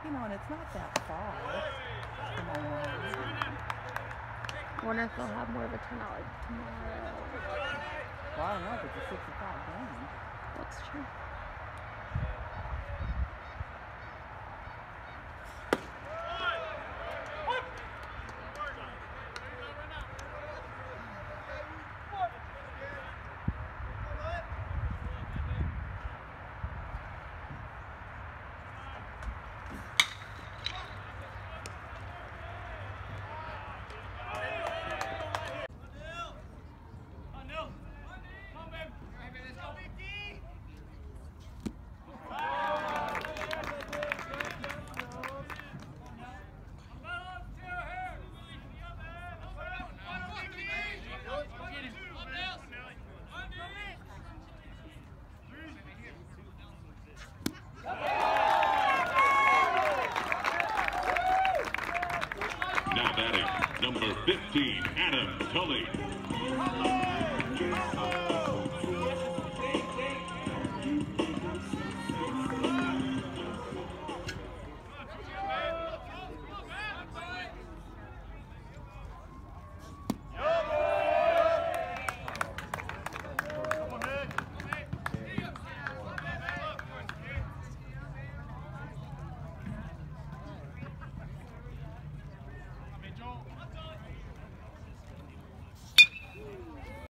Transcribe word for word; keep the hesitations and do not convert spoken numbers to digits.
You know, and it's not that far from Omaha. Wonder if they'll have more of a turnout like tomorrow. Well, I don't know if it's a six o'clock game. That's true. Now batting, number fifteen, Adam Tully.